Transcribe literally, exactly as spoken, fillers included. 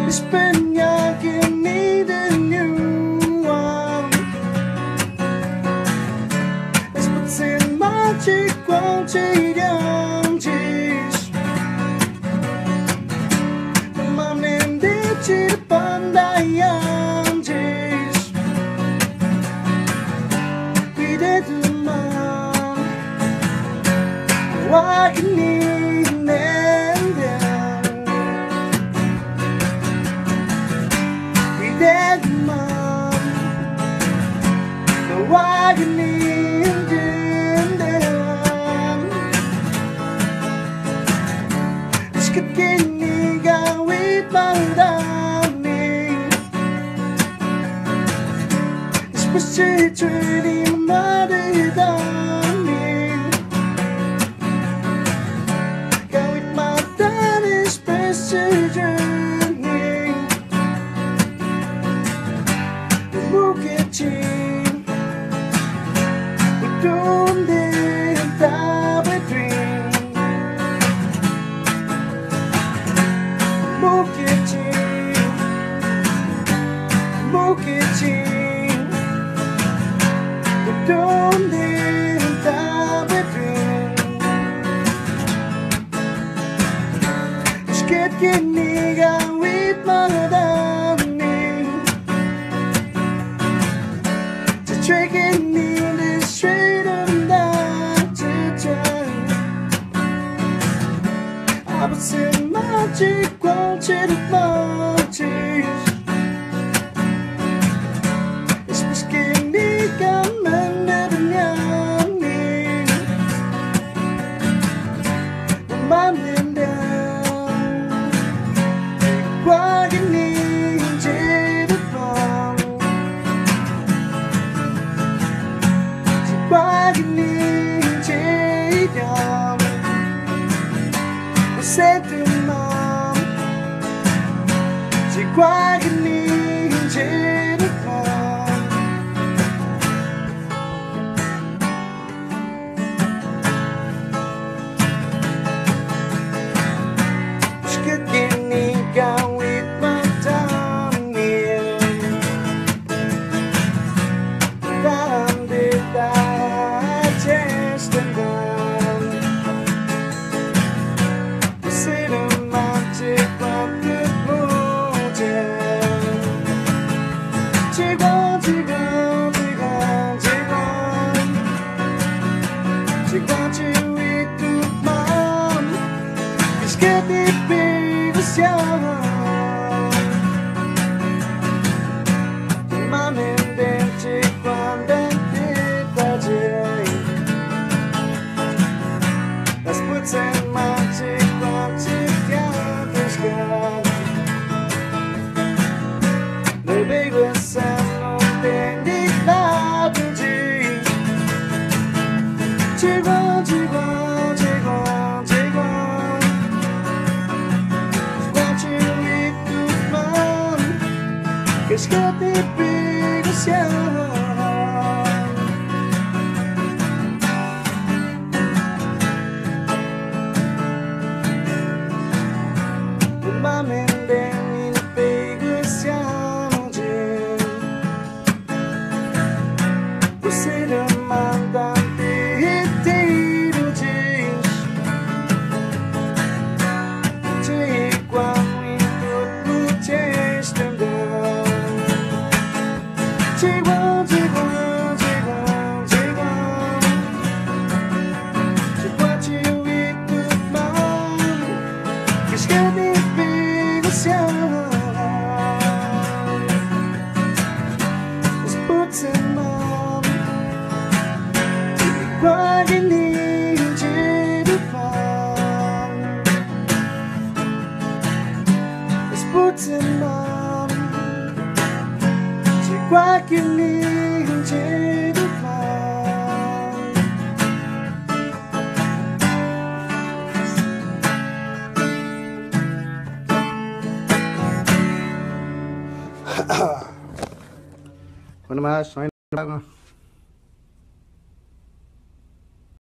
It's been yakin needing you. It's what's in magic won't change. Man in the chip on the yanges. We did the man. Why can you? Dead mom, the wagon down. It's getting me going with my darling. It's pushing to mother darling. Go with my daddy's precision. Donde estaba el tren? Mukechin, Mukechin. Donde estaba el tren? Es que niga with my darling. To trick me. I was in magic, wanted it magic. It's miskin, ni kaman never nyamin. The man in down. Wagon ni jaded long. Wagon ni jaded young. Said to mom, she quietly needed a phone. She could get me going with my tongue in. Found it digested down. She got you with good mom. It's getting big as young. Mom and then chick one then did that day. Let's put some magic on together, sky. The big was some old dandy cloud and G. Chihuahua, Chihuahua, Chihuahua, Chihuahua. Got you with good mom. Cause got the biggest young. The mom and them in the biggest young gym. We see the mom down. Chihuahua, Chihuahua, Chihuahua, Chihuahua. She got you with good mom. Cause you're the biggest young. Let's put some mom. What you need you to find. Let's put some mom. What you need to find. Bueno más, no hay nada más.